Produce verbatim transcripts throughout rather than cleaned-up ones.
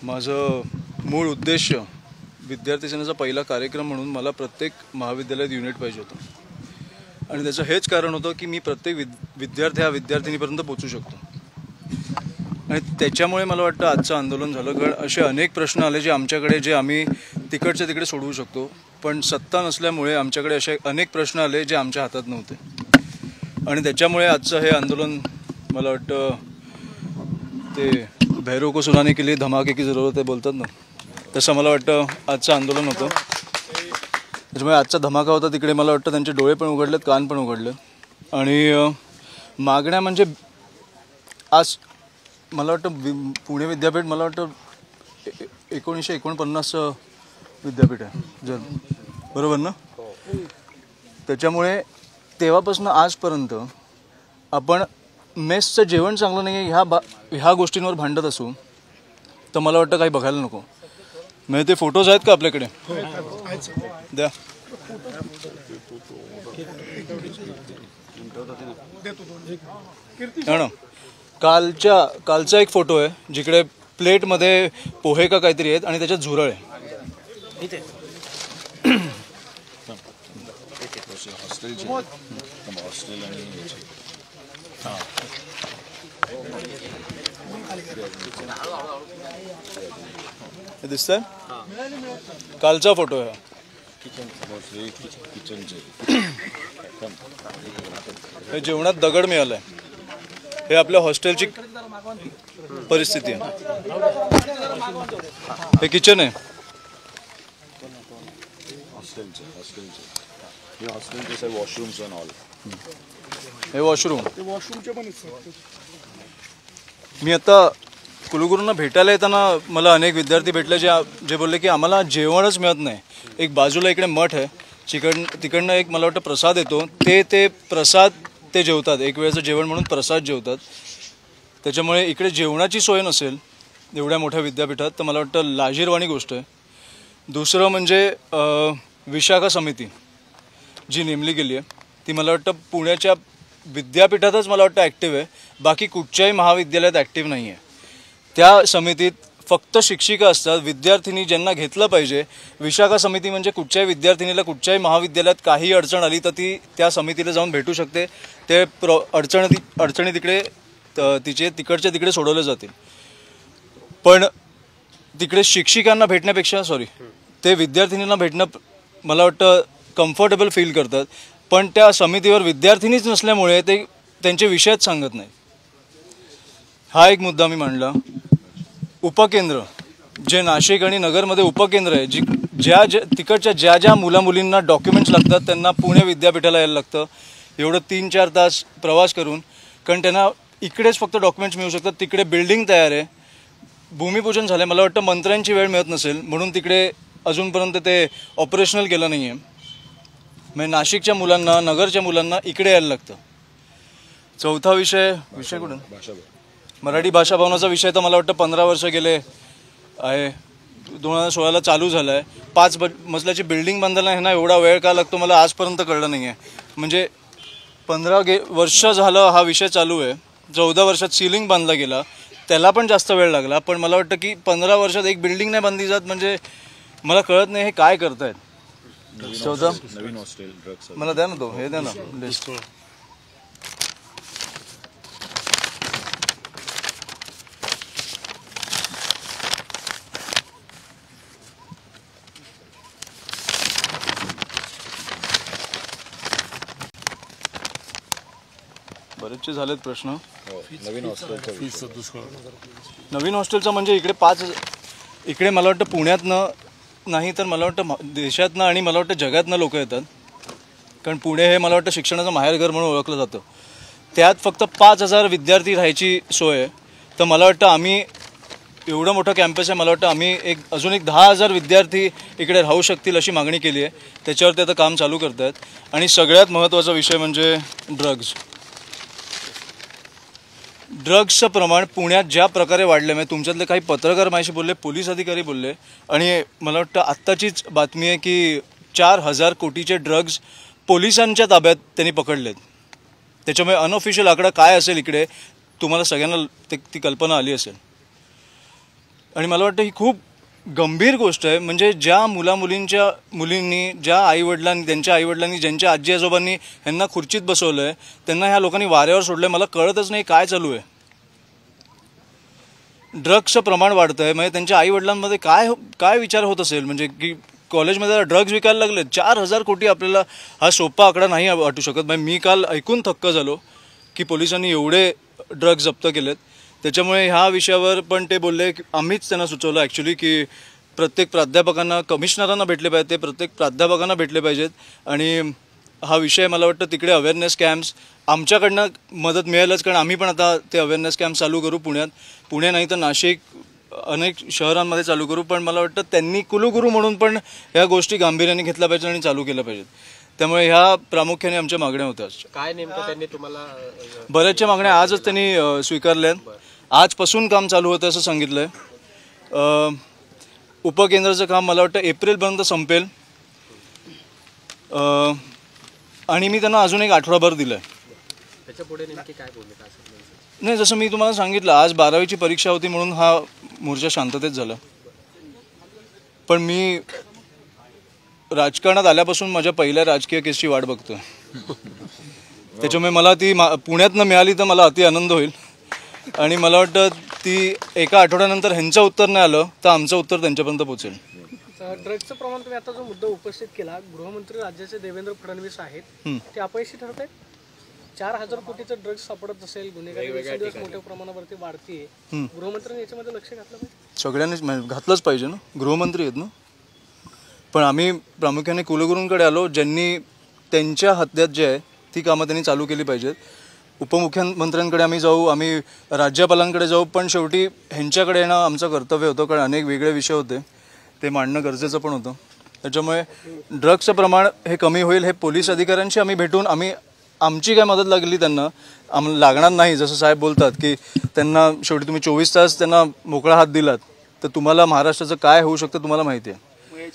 माझं मूळ उद्देश विद्यार्थी सेनेचा पहिला कार्यक्रम म्हणून मला प्रत्येक महाविद्यालयात युनिट पाहिजे होतं आणि त्याचं हेच कारण होतं की मी प्रत्येक विद विद्यार्थी हा विद्यार्थिनीपर्यंत पोहोचू शकतो आणि त्याच्यामुळे मला वाटतं आजचं आंदोलन झालं. कारण असे अनेक प्रश्न आले जे आमच्याकडे जे आम्ही तिकडच्या तिकडे सोडवू शकतो, पण सत्ता नसल्यामुळे आमच्याकडे असे अनेक प्रश्न आले जे आमच्या हातात नव्हते आणि त्याच्यामुळे आजचं हे आंदोलन मला वाटतं ते भैरव को सुनाने के लिए धमाके की जरूरत है बोलतात ना, तसं मला वाटतं आजचं आंदोलन होतं. त्याच्यामुळे आजचा धमाका होता. तिकडे मला वाटतं त्यांचे डोळे पण उघडलेत, कान पण उघडले आणि मागण्या म्हणजे आज मला वाटतं पुणे विद्यापीठ मला वाटतं एकोणीसशे एकोणपन्नास विद्यापीठ आहे जर बरोबर ना. त्याच्यामुळे तेव्हापासून आजपर्यंत आपण मेसचं जेवण चांगलं नाही आहे ह्या बा ह्या गोष्टींवर भांडत असू तर मला वाटतं काही बघायला नको. म्हणजे ते फोटोज आहेत का आपल्याकडे द्या. ना कालच्या कालचा एक फोटो आहे जिकडे प्लेटमध्ये पोहे का काहीतरी आहेत आणि त्याच्यात झुरळ आहे. दिसतंय कालचा फोटो आहे. हे जेवणात दगड मिळालाय. हे आपल्या हॉस्टेलची परिस्थिती आहे. हे किचन आहे. हे वॉशरूम. मी आता कुलगुरूंना भेटायला येताना मला अनेक विद्यार्थी भेटले जे जे बोलले की आम्हाला जेवणच मिळत नाही. एक बाजूला इकडे मठ आहे, चिकन तिकडनं एक मला वाटतं प्रसाद येतो, ते ते प्रसाद ते जेवतात, एक वेळेचं जेवण म्हणून प्रसाद जेवतात. त्याच्यामुळे इकडे जेवणाची सोय नसेल एवढ्या मोठ्या विद्यापीठात तर मला वाटतं लाजिरवाणी गोष्ट आहे. दुसरं म्हणजे विशाखा समिती जी नेमली गेली आहे ती मला वाटतं पुण्याच्या विद्यापीठातच मला वाटतं ॲक्टिव्ह आहे, बाकी कुठच्याही महाविद्यालयात ॲक्टिव्ह नाही आहे. त्या समितीत फक्त शिक्षिका असतात, विद्यार्थिनी ज्यांना घेतलं पाहिजे. विशाखा समिती म्हणजे कुठच्याही विद्यार्थिनीला कुठच्याही महाविद्यालयात काही अडचण आली तर ती त्या समितीला जाऊन भेटू शकते. ते प्र अडचणी अडचणी तिकडे तिचे तिकडच्या तिकडे सोडवले जातील. पण तिकडे शिक्षिकांना भेटण्यापेक्षा सॉरी ते विद्यार्थिनींना भेटणं मला वाटतं कम्फर्टेबल फील करतात, पण त्या समितीवर विद्यार्थिनीच नसल्यामुळे ते त्यांचे विषयच सांगत नाही. हा एक मुद्दा मी मांडला. उपकेंद्र जे नाशिक आणि नगरमध्ये उपकेंद्र आहे, जी ज्या ज्या तिकडच्या ज्या ज्या मुला मुलींना डॉक्युमेंट्स लागतात त्यांना पुणे विद्यापीठाला यायला लागतं एवढं तीन चार तास प्रवास करून, कारण त्यांना इकडेच फक्त डॉक्युमेंट्स मिळू शकतात. तिकडे बिल्डिंग तयार आहे, भूमिपूजन झालं आहे, मला वाटतं मंत्र्यांची वेळ मिळत नसेल म्हणून तिकडे अजूनपर्यंत ते ऑपरेशनल केलं नाही आहे. म्हणजे नाशिकच्या मुलांना नगरच्या मुलांना इकडे यायला लागतं. चौथा विषय विषय कुठून मराठी भाषा भवनाचा विषय तर मला वाटतं पंधरा वर्ष गेले आहे. दोन हजार सोळाला चालू झाला आहे. पाच मजल्याची बिल्डिंग बांधायला ह्यांना एवढा वेळ का लागतो मला आजपर्यंत कळलं नाही आहे. म्हणजे पंधरा गे वर्ष झालं हा विषय चालू आहे. चौदा वर्षात सीलिंग बांधला गेला, त्याला पण जास्त वेळ लागला. पण मला वाटतं की पंधरा वर्षात एक बिल्डिंग नाही बांधली जात म्हणजे मला कळत नाही हे काय करतायत. चौदा नवीन हॉस्टेल मला द्या ना, तो हे द्या ना लिस्ट. बरेचसे झालेत प्रश्न. नवीन हॉस्टेलचा नवीन हॉस्टेलचा म्हणजे इकडे पाच इकडे मला वाटतं पुण्यातनं नाही तर मला वाटतं देशातनं आणि मला वाटतं जगातनं लोक येतात. कारण पुणे हे मला वाटतं शिक्षणाचं माहेरघर म्हणून ओळखलं जातं. त्यात फक्त पाच हजार विद्यार्थी राहायची सोय आहे. तर मला वाटतं आम्ही एवढं मोठं कॅम्पस आहे, मला वाटतं आम्ही एक अजून एक दहा हजार विद्यार्थी इकडे राहू शकतील अशी मागणी केली आहे. त्याच्यावरती आता काम चालू करत आहेत. आणि सगळ्यात महत्त्वाचा विषय म्हणजे ड्रग्ज. ड्रग्सचं प्रमाण पुण्यात ज्या प्रकारे वाढलं, म्हणजे तुमच्यातले काही पत्रकार माझ्याशी बोलले, पोलीस अधिकारी बोलले आणि मला वाटतं आत्ताचीच बातमी आहे की चार हजार कोटीचे ड्रग्ज पोलिसांच्या ताब्यात त्यांनी पकडलेत. त्याच्यामुळे अनऑफिशियल आकडा काय असेल इकडे तुम्हाला सगळ्यांना ती कल्पना आली असेल. आणि मला वाटतं ही खूप गंभीर गोष्ट आहे. म्हणजे ज्या मुलामुलींच्या मुलींनी, ज्या आईवडिलांनी, त्यांच्या आईवडिलांनी, ज्यांच्या आजी आजोबांनी ह्यांना खुर्चीत बसवलं आहे, त्यांना ह्या लोकांनी वाऱ्यावर सोडलं आहे. मला कळतच नाही काय चालू आहे. ड्रग्सचं प्रमाण वाढतं आहे. म्हणजे त्यांच्या आईवडिलांमध्ये काय काय विचार होत असेल, म्हणजे की कॉलेजमध्ये ड्रग्ज विकायला लागले. चार हजार कोटी आपल्याला हा सोपा आकडा नाही वाटू शकत. म्हणजे मी काल ऐकून थक्क झालो की पोलिसांनी एवढे ड्रग्ज जप्त केलेत. त्याच्यामुळे ह्या विषयावर पण ते बोलले की आम्हीच त्यांना सुचवलं ॲक्च्युली की प्रत्येक प्राध्यापकांना, कमिशनरांना भेटले पाहिजे, ते प्रत्येक प्राध्यापकांना भेटले पाहिजेत. आणि हा विषय मला वाटतं तिकडे अवेअरनेस कॅम्प्स आमच्याकडनं मदत मिळेलच, कारण आम्ही पण आता ते अवेअरनेस कॅम्प चालू करू पुण्यात. पुणे नाही तर नाशिक, अनेक शहरांमध्ये चालू करू. पण मला वाटतं त्यांनी कुलगुरू म्हणून पण ह्या गोष्टी गांभीर्याने घेतल्या पाहिजेत आणि चालू केल्या पाहिजेत. त्यामुळे ह्या प्रामुख्याने आमच्या मागण्या होत्या. काय नेमकं त्यांनी तुम्हाला? बऱ्याचशा मागण्या आजच त्यांनी स्वीकारल्या आहेत. आजपासून काम चालू होतं असं सांगितलं आहे. उपकेंद्राचं काम मला वाटतं एप्रिलपर्यंत संपेल. आणि मी त्यांना अजून एक आठवडाभर दिलं आहे. त्याच्यापुढे नेमकी काय बोलले? नाही, जसं मी तुम्हाला सांगितलं, आज बारावीची परीक्षा होती म्हणून हा मोर्चा शांततेत झाला. पण मी राजकारणात आल्यापासून माझ्या पहिल्या राजकीय केसची वाट बघतोय. त्याच्यामुळे मला ती पुण्यात न मिळाली तर मला अति आनंद होईल. आणि मला वाटतं ती एका आठवड्यानंतर ह्यांचं उत्तर नाही आलं तर आमचं उत्तर त्यांच्यापर्यंत पोहोचेल. ड्रग्सचं प्रमाण तुम्ही आता जो मुद्दा उपस्थित केला, गृहमंत्री राज्याचे देवेंद्र फडणवीस आहेत, ते अपयशी ठरत आहेत. चार हजार कोटीचं ड्रग्स सापडत असेल, गुन्हेगारी दिवसेंदिवस मोठ्या प्रमाणावरती वाढतीये. गृहमंत्र्यांनी याच्यामध्ये लक्ष घातलं पाहिजे. सगळ्यांनीच घातलंच पाहिजे ना, गृहमंत्री आहेत ना. पण आम्ही प्रामुख्याने कुलगुरूंकडे आलो, ज्यांनी त्यांच्या हद्यात जे आहे ती कामं त्यांनी चालू केली पाहिजेत. उपमुख्यमंत्र्यांकडे आम्ही जाऊ, आम्ही राज्यपालांकडे जाऊ, पण शेवटी ह्यांच्याकडे येणं आमचं कर्तव्य होतं, कारण अनेक वेगळे विषय होते, ते मांडणं गरजेचं पण होतं. त्याच्यामुळे ड्रग्सचं प्रमाण हे कमी होईल. हे पोलीस अधिकाऱ्यांशी आम्ही भेटून, आम्ही आमची काय मदत लागली त्यांना आम लागणार नाही. जसं साहेब बोलतात की त्यांना शेवटी तुम्ही चोवीस तास त्यांना मोकळा हात दिलात तर तुम्हाला महाराष्ट्राचं काय होऊ शकतं तुम्हाला माहिती आहे.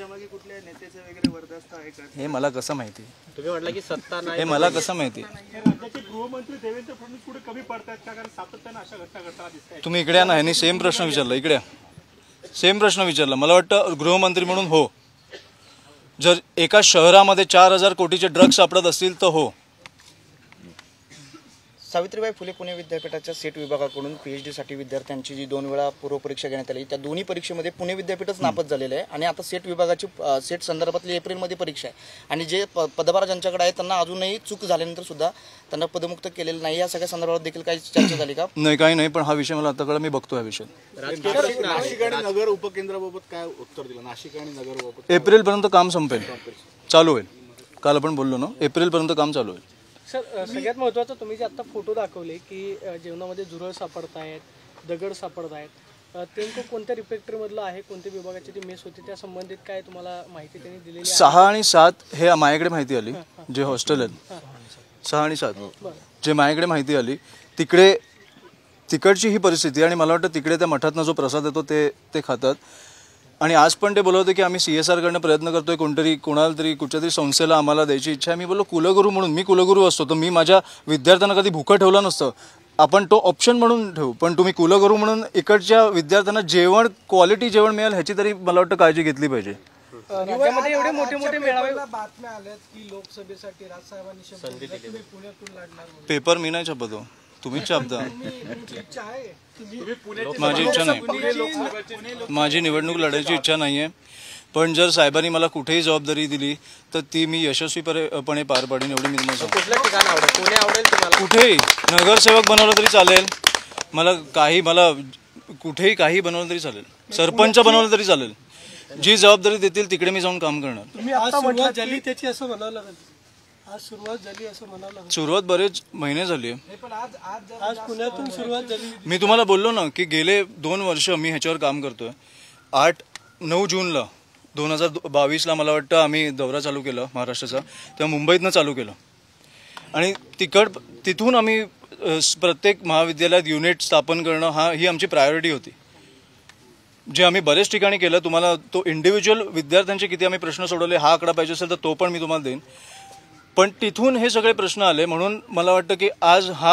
हे मला कसं माहिती? तुम्ही म्हटलं की सत्ता नाही, हे मला कसं माहिती? गृहमंत्री देवेंद्र फडणवीस पुढे कमी पडतायत का? कारण सातत्याने अशा घटना घडताना दिसतायत. तुम्ही इकडे या ना, ह्यांनी सेम प्रश्न विचारला. इकडे सेम प्रश्न विचारला. मला वाटतं गृहमंत्री म्हणून हो, जर एका शहरामध्ये चार हजार कोटीचे ड्रग्ज सापडत असतील तर हो. सावित्रीबाई फुले पुणे विद्यापीठाच्या सेट विभागाकडून पीएचडीसाठी विद्यार्थ्यांची जी दोन वेळा पूर्वपरीक्षा घेण्यात आली, त्या दोन्ही परीक्षेमध्ये पुणे विद्यापीठच नापास झालेलं आहे. आणि आता सेट विभागाची सेट संदर्भातली एप्रिलमध्ये परीक्षा आहे. आणि जे प पदभार ज्यांच्याकडे आहे त्यांना अजूनही चूक झाल्यानंतर सुद्धा त्यांना पदमुक्त केलेलं नाही. या सगळ्या संदर्भात देखील काही चर्चा झाली का? नाही, काही नाही. पण हा विषय मला आता कळला, मी बघतो हा विषय. नाशिक आणि नगर उपकेंद्राबाबत काय उत्तर दिलं? नाशिक आणि नगर बाबत एप्रिलपर्यंत काम संपेल, चालू होईल. काल आपण बोललो ना, एप्रिलपर्यंत काम चालू होईल. सर, सगळ्यात महत्त्वाचं तुम्ही जे आता फोटो दाखवले की जेवणामध्ये झुरळ सापडत आहेत, दगड सापडत आहेत, ते नेमकं कोणत्या रिफॅक्टरीमधलं आहे, कोणत्या विभागाची ती मेस होती, त्या संबंधित काय तुम्हाला माहिती त्यांनी दिलेली आहे? सहा आणि सात हे माझ्याकडे माहिती आली, जे हॉस्टेल आहेत सहा आणि सात जे माझ्याकडे माहिती आली, तिकडे तिकडची ही परिस्थिती. आणि मला वाटतं तिकडे त्या मठातनं जो प्रसाद येतो ते ते खातात. आणि आज पण ते बोलत होते की आम्ही सी एस आरकडनं प्रयत्न करतोय, कोणतरी कोणाला तरी कुठच्या तरी संस्थेला आम्हाला द्यायची इच्छा आहे. मी बोललो कुलगुरू म्हणून, मी कुलगुरू असतो तर मी माझ्या विद्यार्थ्यांना कधी भुकं ठेवलं नसतं. आपण तो ऑप्शन म्हणून ठेवू, पण तुम्ही कुलगुरू म्हणून इकडच्या विद्यार्थ्यांना जेवण, क्वालिटी जेवण मिळेल ह्याची तरी मला वाटतं काळजी घेतली पाहिजे. राज्यामध्ये एवढे मोठे मोठे मेळावे बातम्या आल्यात की लोकसभेसाठी राजसाहेबांनी पुण्यातून लढणार. पेपर मी नाही छापतो, तुम्हीच छापता. माझी इच्छा नाही, माझी निवडणूक लढायची इच्छा नाही आहे. पण जर साहेबांनी मला कुठेही जबाबदारी दिली तर ती मी यशस्वीपणे पार पाडीन, एवढी मी तुम्हाला सांगतो. कुठलं ठिकाण आवडेल? पुणे आवडेल तुम्हाला? कुठेही नगरसेवक बनवलं तरी चालेल मला, काही मला कुठेही काही बनवलं तरी चालेल, सरपंच बनवलं तरी चालेल. जी जबाबदारी देतील तिकडे मी जाऊन काम करणार. तुम्ही आता सुरुवात झाली त्याची असं म्हणावं आज सुरुवात झाली असं म्हणाला. सुरुवात बरेच महिने झाली आहे. पण आज आज आज पुण्यातून सुरुवात झाली. मी तुम्हाला बोललो ना की गेले दोन वर्ष मी ह्याच्यावर काम करतोय. आठ नऊ जूनला दोन हजार बावीसला मला वाटतं आम्ही दौरा चालू केला महाराष्ट्राचा, तेव्हा मुंबईतनं चालू केलं. आणि तिकड तिथून आम्ही प्रत्येक महाविद्यालयात युनिट स्थापन करणं हा ही आमची प्रायोरिटी होती, जे आम्ही बरेच ठिकाणी केलं. तुम्हाला तो इंडिव्हिज्युअल विद्यार्थ्यांचे किती आम्ही प्रश्न सोडवले हा आकडा पाहिजे असेल तर तो पण मी तुम्हाला देईन. पण तिथून हे सगळे प्रश्न आले म्हणून मला वाटतं की आज हा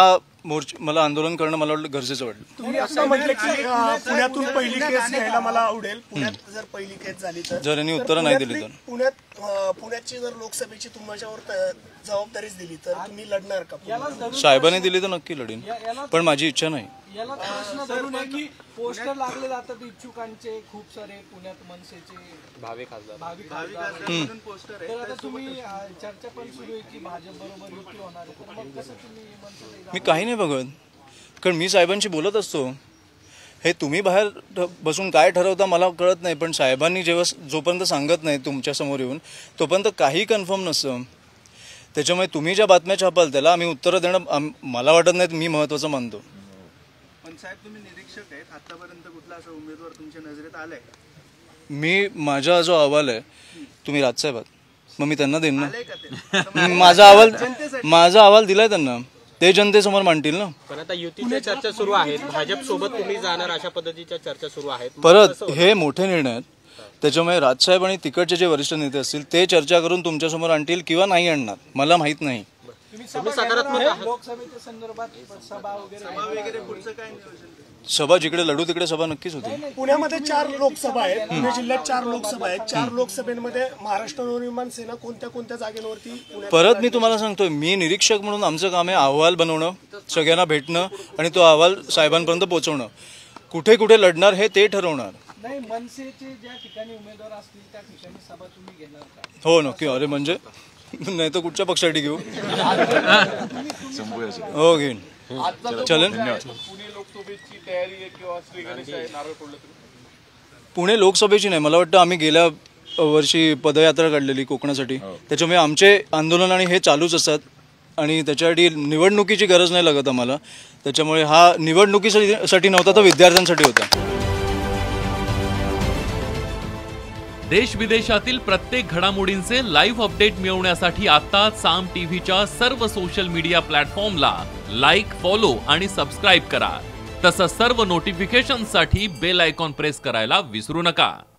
मोर्च मला आंदोलन करणं मला वाटलं गरजेचं वाटलं. तुम्ही असं म्हटलं की अं, पुण्यातून पहिली केस घ्यायला मला आवडेल. पुण्यात जर पहिली केस झाली तर जर यांनी तर उत्तरं नाही दिली पुण्यातली- तर पुण्यात अं, पुण्याची जर लोकसभेची तुमच्यावर त- जबाबदारीच दिली तर तुम्ही लढणार का पुण्यात? साहेबांनी दिली तर नक्की लढीन, पण माझी इच्छा नाही. याला प्रश्न धरून आहे की पोस्टर लागले जातात इच्छुकांचे खूप सारे पुण्यात मनसेचे भावे खासदार भावी खासदार. तर आता तुम्ही अं, चर्चा पण सुरू आहे की भाजप बरोबर युती होणार आहे, तर मग कसं तुम्ही मनसेला मी काही नाही बघत, कारण मी साहेबांशी बोलत असतो. हे तुम्ही बाहेर ठ- बसून काय ठरवता मला कळत नाही, पण साहेबांनी जेव्हा जोपर्यंत सांगत नाही तुमच्या समोर येऊन तोपर्यंत काही कन्फर्म नसतं. त्याच्यामुळे तुम्ही ज्या बातम्या छापाल त्याला आम्ही उत्तरं देणं आम- मला वाटत नाही मी महत्त्वाचं मानतो. पण साहेब तुम्ही निरीक्षक आहेत, आतापर्यंत कुठला असा उमेदवार तुमच्या नजरेत आलाय का? मी माझा जो अहवाल आहे तुम्ही राजसाहेब आहात, मग मी त्यांना देईन ना. आलाय का ते? माझा अहवाल माझा अहवाल दिलाय त्यांना, ते जनतेसमोर मांडतील ना. पण आता युतीच्या चर्चा सुरू आहेत, भाजप सोबत तुम्ही जाणार अशा पद्धतीच्या चर्चा सुरू आहेत. मग परत कसं होतं? हे मोठे निर्णय आहेत, त्याच्यामुळे राजसाहेब आणि तिकडचे जे वरिष्ठ नेते असतील ते चर्चा करून तुमच्यासमोर आणतील किंवा नाही आणणार मला माहीत नाही. तुम्ही तुम्ही सभा सकारात्मक घेणार आहात. आहे? लोकसभेच्या संदर्भात सभा वगैरे वगैरे पुढचं काय नियोजन? सभा जिकडे लढू तिकडे सभा नक्कीच होती. पुण्यामध्ये चार लोकसभा आहेत, पुणे जिल्ह्यात चार लोकसभा आहेत. चार लोकसभेमध्ये महाराष्ट्र नवनिर्माण सेना कोणत्या कोणत्या जागेवरती पुण्यात- परत मी तुम्हाला सांगतोय, मी निरीक्षक म्हणून आमचं काम आहे अहवाल बनवणं, सगळ्यांना भेटणं आणि तो अहवाल साहेबांपर्यंत पोहोचवणं. कुठे कुठे लढणार हे ते ठरवणार. नाही, मनसेचे ज्या ठिकाणी उमेदवार असतील त्या ठिकाणी सभा तुम्ही घेणार का? हो नक्की. अरे म्हणजे नाही तर कुठच्या पक्षासाठी घेऊ. हो घेईन. चलन. पुणे लोकसभेची नाही, मला वाटतं आम्ही गेल्या वर्षी पदयात्रा काढलेली कोकणासाठी, त्याच्यामुळे आमचे आंदोलन आणि हे चालूच असतात आणि त्याच्यासाठी निवडणुकीची गरज नाही लागत आम्हाला. त्याच्यामुळे हा निवडणुकीसाठी नव्हता तर विद्यार्थ्यांसाठी होता. देश विदेशातील प्रत्येक घडामोडींचे लाईव्ह अपडेट मिळवण्यासाठी आता साम टीव्हीच्या सर्व सोशल मीडिया प्लॅटफॉर्मला लाईक, फॉलो आणि सबस्क्राईब करा. तसंच सर्व नोटिफिकेशनसाठी बेल आयकॉन प्रेस करायला विसरू नका.